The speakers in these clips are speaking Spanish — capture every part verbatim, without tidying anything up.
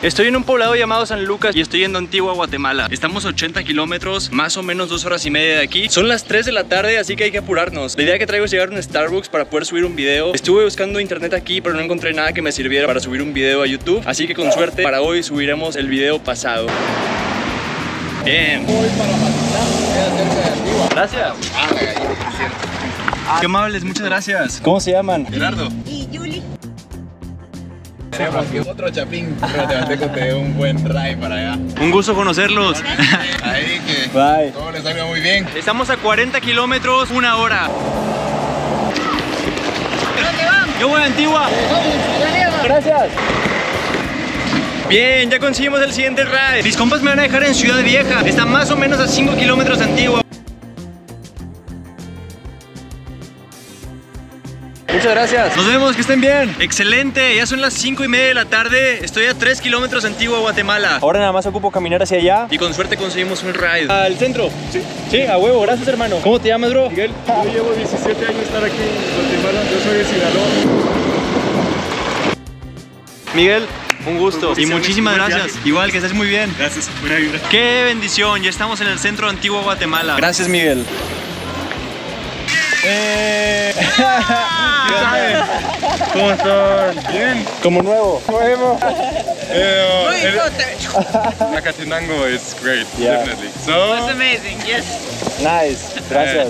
Estoy en un poblado llamado San Lucas y estoy yendo a Antigua, Guatemala. Estamos a ochenta kilómetros, más o menos dos horas y media de aquí. Son las tres de la tarde, así que hay que apurarnos. La idea que traigo es llegar a un Starbucks para poder subir un video. Estuve buscando internet aquí, pero no encontré nada que me sirviera para subir un video a YouTube. Así que con suerte, para hoy subiremos el video pasado. Bien. Voy para Mazatlán, queda cerca de Antigua. Gracias. Ah, la gallina, es cierto. Qué amables, muchas gracias. ¿Cómo se llaman? Gerardo. Y Julie. Tenemos que otro chapín, pero te mantengo te dé un buen ride para allá. Un gusto conocerlos. Ahí que Bye. todo les salga muy bien. Estamos a cuarenta kilómetros, una hora. ¿Dónde vamos? Yo voy a Antigua. Gracias. Bien, ya conseguimos el siguiente ride. Mis compas me van a dejar en Ciudad Vieja. Está más o menos a cinco kilómetros de Antigua. Muchas gracias. Nos vemos, que estén bien. Excelente, ya son las cinco y media de la tarde. Estoy a tres kilómetros de Antigua, Guatemala. Ahora nada más ocupo caminar hacia allá y con suerte conseguimos un ride. ¿Al centro? Sí. Sí, a huevo, gracias hermano. ¿Cómo te llamas, bro? Miguel, yo llevo diecisiete años estar aquí en Guatemala, yo soy de Sinaloa. Miguel, un gusto. Un gusto, Y muchísimas buen gracias. viaje. Igual, que estés muy bien. Gracias, buena vibra. Qué bendición, ya estamos en el centro de Antigua, Guatemala. Gracias, Miguel. Eh... ¿Cómo están? Bien. Como nuevo. Nuevo. Muy good. Acatenango is great, Yeah. definitely. So, That's amazing, yes. Nice, gracias.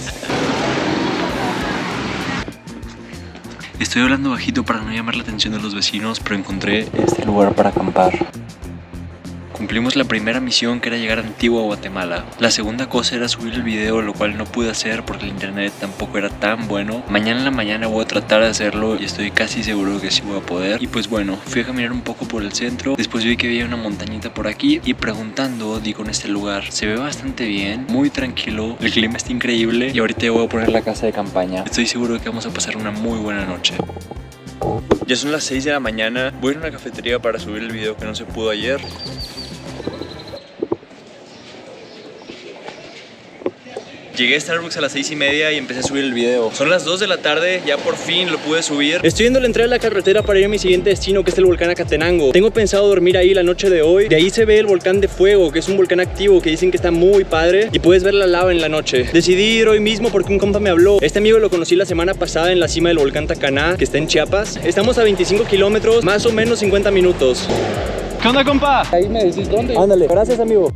Estoy hablando bajito para no llamar la atención de los vecinos, pero encontré este lugar para acampar. Cumplimos la primera misión, que era llegar a Antigua, Guatemala. La segunda cosa era subir el video, lo cual no pude hacer porque el internet tampoco era tan bueno. Mañana en la mañana voy a tratar de hacerlo y estoy casi seguro que sí voy a poder. Y pues bueno, fui a caminar un poco por el centro. Después vi que había una montañita por aquí y preguntando di con este lugar. Se ve bastante bien, muy tranquilo, el clima está increíble y ahorita voy a poner la casa de campaña. Estoy seguro que vamos a pasar una muy buena noche. Ya son las seis de la mañana. Voy a ir a una cafetería para subir el video que no se pudo ayer. Llegué a Starbucks a las seis y media y empecé a subir el video. Son las dos de la tarde, ya por fin lo pude subir. Estoy yendo a la entrada de la carretera para ir a mi siguiente destino, que es el volcán Acatenango. Tengo pensado dormir ahí la noche de hoy. De ahí se ve el volcán de fuego, que es un volcán activo, que dicen que está muy padre. Y puedes ver la lava en la noche. Decidí ir hoy mismo porque un compa me habló. Este amigo lo conocí la semana pasada en la cima del volcán Tacaná, que está en Chiapas. Estamos a veinticinco kilómetros, más o menos cincuenta minutos. ¿Qué onda, compa? Ahí me decís dónde. Ándale, gracias, amigo.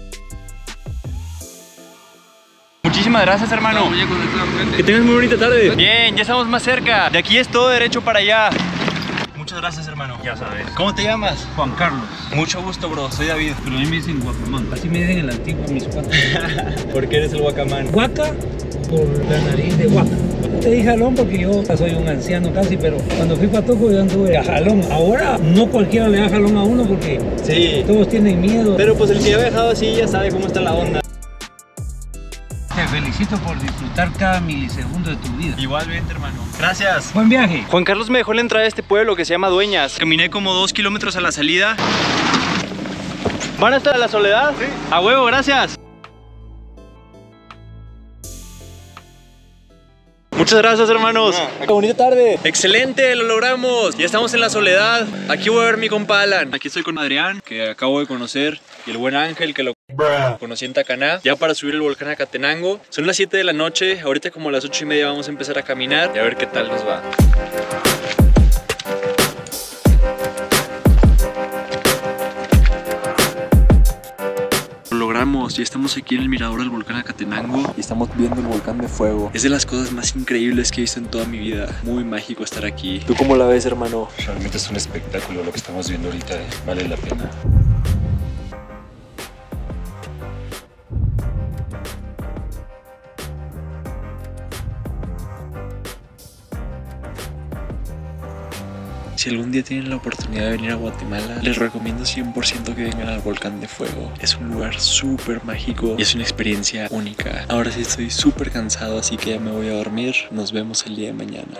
Muchísimas gracias, hermano. Que tengas muy bonita tarde. Bien, ya estamos más cerca. De aquí es todo derecho para allá. Muchas gracias, hermano. ya sabes. ¿Cómo te llamas? Juan Carlos, Mucho gusto, bro. Soy David. pero a mí me dicen Guacamán. Así me dicen en el antiguo mis cuates. ¿Por qué eres el guacamán? Huaca por la nariz de Huaca. Te dije jalón porque yo soy un anciano casi, pero cuando fui para Toco yo anduve a jalón. Ahora no cualquiera le da jalón a uno porque Sí. todos tienen miedo. Pero pues el que ha viajado así ya sabe cómo está la onda. Te felicito por disfrutar cada milisegundo de tu vida. Igualmente, hermano. Gracias. Buen viaje. Juan Carlos me dejó la entrada de este pueblo que se llama Dueñas. Caminé como dos kilómetros a la salida. ¿Van hasta la Soledad? Sí. A huevo, gracias. Muchas gracias, hermanos. Qué bonita tarde. Excelente, lo logramos. Ya estamos en la Soledad. Aquí voy a ver mi compa Alan. Aquí estoy con Adrián, que acabo de conocer, y el buen Ángel, que lo conocí en Tacaná. Ya para subir el volcán Acatenango. Son las siete de la noche. Ahorita como a las ocho y media vamos a empezar a caminar y a ver qué tal nos va. Lo logramos, ya estamos aquí en el mirador del volcán Acatenango y estamos viendo el volcán de fuego. Es de las cosas más increíbles que he visto en toda mi vida. Muy mágico estar aquí. ¿Tú cómo la ves, hermano? Realmente es un espectáculo lo que estamos viendo ahorita, eh. Vale la pena. Si algún día tienen la oportunidad de venir a Guatemala, les recomiendo cien por ciento que vengan al Volcán de Fuego. Es un lugar súper mágico y es una experiencia única. Ahora sí estoy súper cansado, así que ya me voy a dormir. Nos vemos el día de mañana.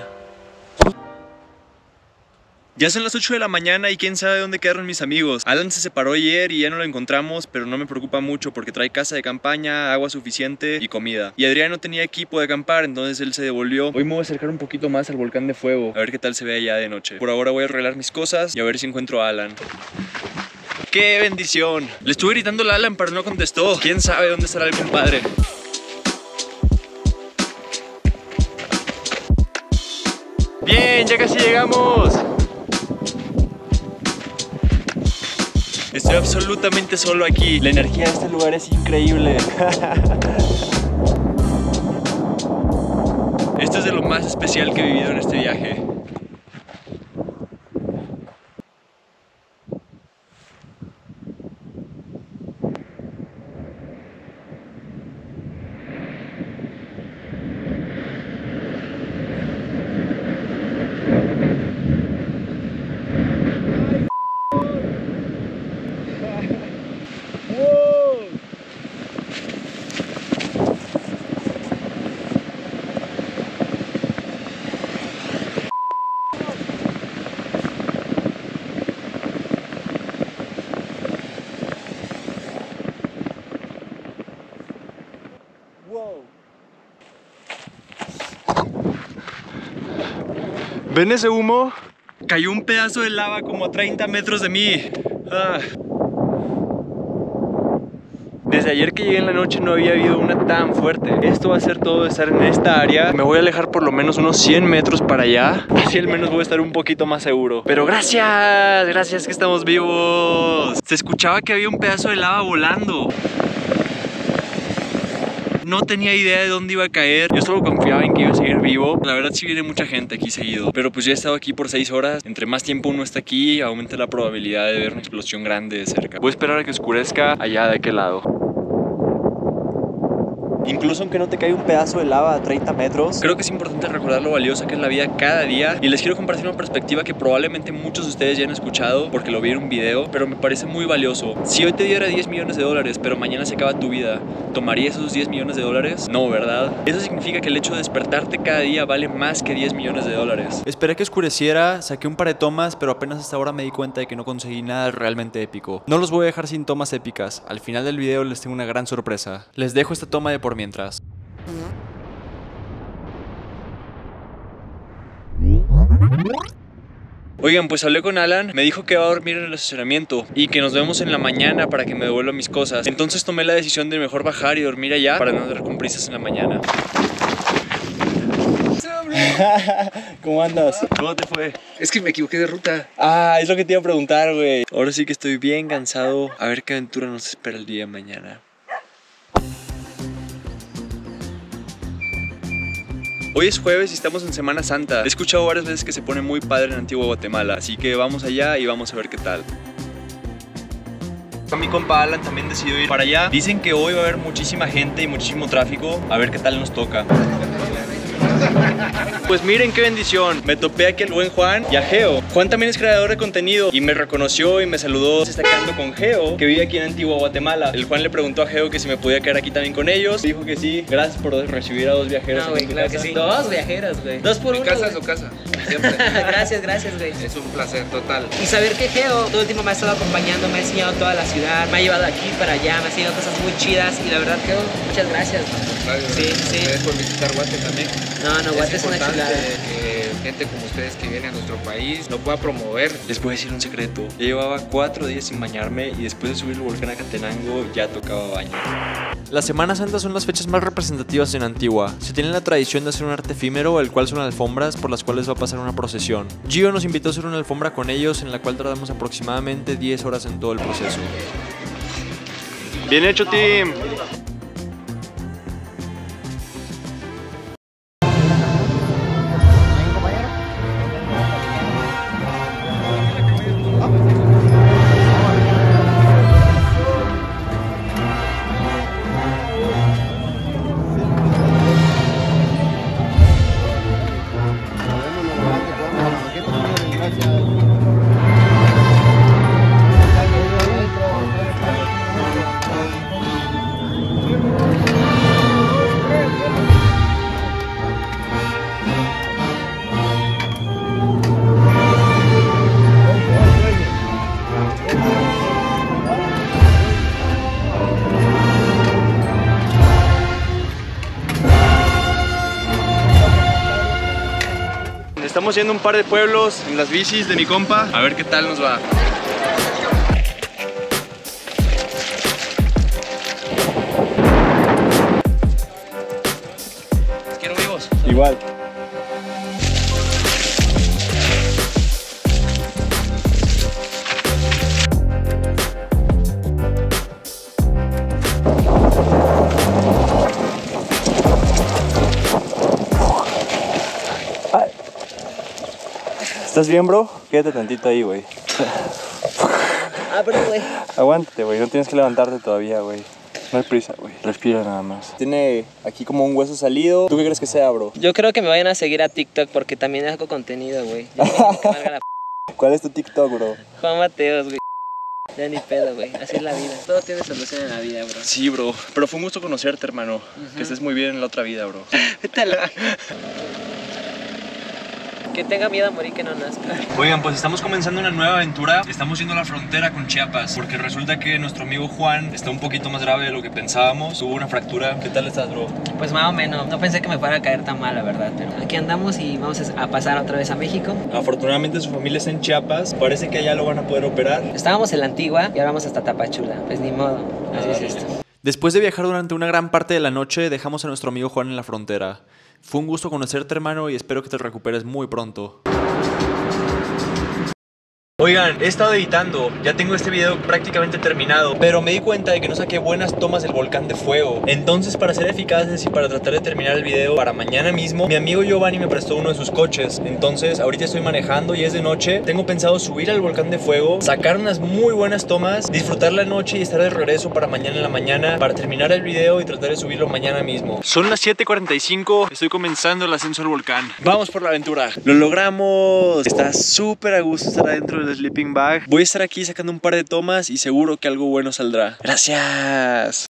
Ya son las ocho de la mañana y quién sabe dónde quedaron mis amigos. Alan se separó ayer y ya no lo encontramos, pero no me preocupa mucho porque trae casa de campaña, agua suficiente y comida. Y Adrián no tenía equipo de acampar, entonces él se devolvió. Hoy me voy a acercar un poquito más al volcán de fuego, a ver qué tal se ve allá de noche. Por ahora voy a arreglar mis cosas y a ver si encuentro a Alan. ¡Qué bendición! Le estuve gritando a Alan, pero no contestó. ¿Quién sabe dónde estará el compadre? Bien, ya casi llegamos. Estoy absolutamente solo aquí. La energía de este lugar es increíble. Esto es de lo más especial que he vivido en este viaje. ¿Ven ese humo? Cayó un pedazo de lava como a treinta metros de mí. Ah. Desde ayer que llegué en la noche no había habido una tan fuerte. Esto va a ser todo de estar en esta área. Me voy a alejar por lo menos unos cien metros para allá. Así al menos voy a estar un poquito más seguro. Pero gracias, gracias que estamos vivos. Se escuchaba que había un pedazo de lava volando. No tenía idea de dónde iba a caer. Yo solo confiaba en que iba a seguir vivo. La verdad sí viene mucha gente aquí seguido. Pero pues ya he estado aquí por seis horas. Entre más tiempo uno está aquí, aumenta la probabilidad de ver una explosión grande de cerca. Voy a esperar a que oscurezca allá de aquel lado. Incluso aunque no te caiga un pedazo de lava a treinta metros, creo que es importante recordar lo valiosa que es la vida cada día. Y les quiero compartir una perspectiva que probablemente muchos de ustedes ya han escuchado porque lo vi en un video, pero me parece muy valioso. Si hoy te diera diez millones de dólares, pero mañana se acaba tu vida, ¿tomarías esos diez millones de dólares? No, ¿verdad? Eso significa que el hecho de despertarte cada día vale más que diez millones de dólares. Esperé que oscureciera, saqué un par de tomas, pero apenas hasta ahora me di cuenta de que no conseguí nada realmente épico. No los voy a dejar sin tomas épicas. Al final del video les tengo una gran sorpresa. Les dejo esta toma de por mientras. Oigan, pues hablé con Alan, me dijo que va a dormir en el estacionamiento y que nos vemos en la mañana para que me devuelva mis cosas. Entonces tomé la decisión de mejor bajar y dormir allá para no andar con prisas en la mañana. ¿Cómo andas? ¿Cómo te fue? Es que me equivoqué de ruta. Ah, es lo que te iba a preguntar, güey. Ahora sí que estoy bien cansado. A ver qué aventura nos espera el día de mañana. Hoy es jueves y estamos en Semana Santa. He escuchado varias veces que se pone muy padre en Antigua Guatemala, así que vamos allá y vamos a ver qué tal. Mi compa Alan también decidió ir para allá. Dicen que hoy va a haber muchísima gente y muchísimo tráfico. A ver qué tal nos toca. Pues miren qué bendición, me topé aquí al buen Juan y a Geo. Juan también es creador de contenido y me reconoció y me saludó destacando con Geo, que vive aquí en Antigua Guatemala. El Juan le preguntó a Geo que si me podía quedar aquí también con ellos. Dijo que sí. Gracias por recibir a dos viajeros. No, güey, claro que sí. Dos viajeros, güey. Dos por Mi uno. casa güey. es su casa, siempre. Gracias, gracias, güey. Es un placer total. Y saber que Geo todo el tiempo me ha estado acompañando, me ha enseñado toda la ciudad, me ha llevado aquí para allá, me ha enseñado cosas muy chidas. Y la verdad, Geo, muchas gracias. Claro, Sí, sí. Gracias por visitar Guate también. No, no, Guate es una importante chulada. que gente como ustedes que viene a nuestro país lo pueda promover. Les voy a decir un secreto. Ya llevaba cuatro días sin bañarme y después de subir el volcán a Catenango ya tocaba baño. Las Semanas Santas son las fechas más representativas en Antigua. Se tiene la tradición de hacer un arte efímero, el cual son alfombras por las cuales va a pasar una procesión. Gio nos invitó a hacer una alfombra con ellos, en la cual tardamos aproximadamente diez horas en todo el proceso. Bien hecho, team. Estamos yendo a un par de pueblos en las bicis de mi compa. A ver qué tal nos va. Igual. ¿Estás bien, bro? Quédate tantito ahí, güey. Ah, pero güey. Aguántate, güey. No tienes que levantarte todavía, güey. No hay prisa, güey. Respira nada más. Tiene aquí como un hueso salido. ¿Tú qué crees que sea, bro? Yo creo que me vayan a seguir a TikTok porque también hago contenido, güey. Ya quiero que valga la p. ¿Cuál es tu TikTok, bro? Juan Mateos, güey. Ya ni pedo, güey. Así es la vida. Todo tiene solución en la vida, bro. Sí, bro. Pero fue un gusto conocerte, hermano. Uh-huh. Que estés muy bien en la otra vida, bro. Vete a la... Que tenga miedo a morir, que no nazca. Oigan, pues estamos comenzando una nueva aventura. Estamos yendo a la frontera con Chiapas, porque resulta que nuestro amigo Juan está un poquito más grave de lo que pensábamos. Tuvo una fractura. ¿Qué tal estás, bro? Pues más o menos. No pensé que me fuera a caer tan mal, la verdad. Pero aquí andamos y vamos a pasar otra vez a México. Afortunadamente su familia está en Chiapas. Parece que allá lo van a poder operar. Estábamos en la Antigua y ahora vamos hasta Tapachula. Pues ni modo. Así es esto. Después de viajar durante una gran parte de la noche, dejamos a nuestro amigo Juan en la frontera. Fue un gusto conocerte, hermano, y espero que te recuperes muy pronto. Oigan, he estado editando, ya tengo este video prácticamente terminado, pero me di cuenta de que no saqué buenas tomas del volcán de fuego. Entonces, para ser eficaces y para tratar de terminar el video para mañana mismo, mi amigo Giovanni me prestó uno de sus coches. Entonces, ahorita estoy manejando y es de noche. Tengo pensado subir al volcán de fuego, sacar unas muy buenas tomas, disfrutar la noche y estar de regreso para mañana en la mañana, para terminar el video y tratar de subirlo mañana mismo. Son las siete cuarenta y cinco, estoy comenzando el ascenso al volcán. Vamos por la aventura. ¡Lo logramos! Está súper a gusto estar adentro del sleeping bag. Voy a estar aquí sacando un par de tomas y seguro que algo bueno saldrá. ¡Gracias!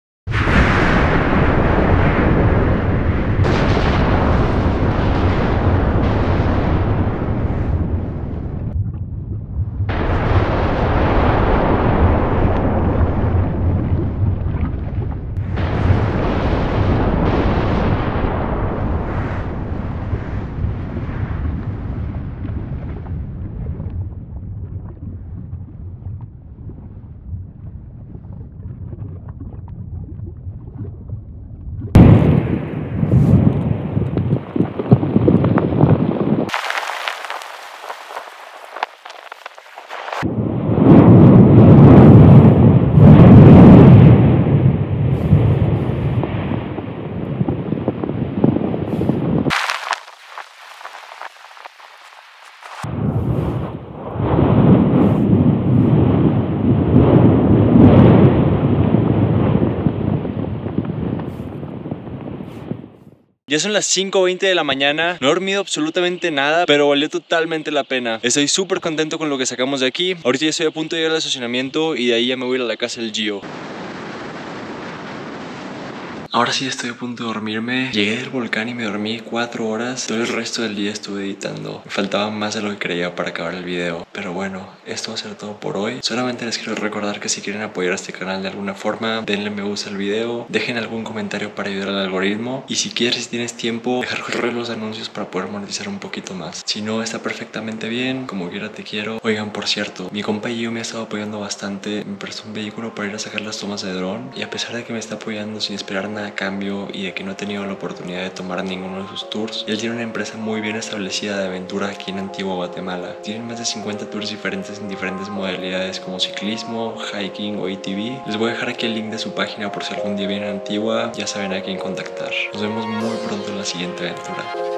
Ya son las cinco veinte de la mañana, no he dormido absolutamente nada, pero valió totalmente la pena. Estoy súper contento con lo que sacamos de aquí. Ahorita ya estoy a punto de llegar al estacionamiento y de ahí ya me voy a ir a la casa del Gio. Ahora sí estoy a punto de dormirme. Llegué del volcán y me dormí cuatro horas. Todo el resto del día estuve editando. Me faltaba más de lo que creía para acabar el video. Pero bueno, esto va a ser todo por hoy. Solamente les quiero recordar que si quieren apoyar a este canal de alguna forma, denle me gusta al video, dejen algún comentario para ayudar al algoritmo. Y si quieres, si tienes tiempo, dejar correr los anuncios para poder monetizar un poquito más. Si no, está perfectamente bien. Como quiera te quiero. Oigan, por cierto, mi compa Gio me ha estado apoyando bastante. Me prestó un vehículo para ir a sacar las tomas de dron. Y a pesar de que me está apoyando sin esperar nada a cambio y de que no he tenido la oportunidad de tomar ninguno de sus tours, él tiene una empresa muy bien establecida de aventura aquí en Antigua, Guatemala. Tienen más de cincuenta tours diferentes en diferentes modalidades como ciclismo, hiking o A T V. Les voy a dejar aquí el link de su página por si algún día vienen a Antigua, ya saben a quién contactar. Nos vemos muy pronto en la siguiente aventura.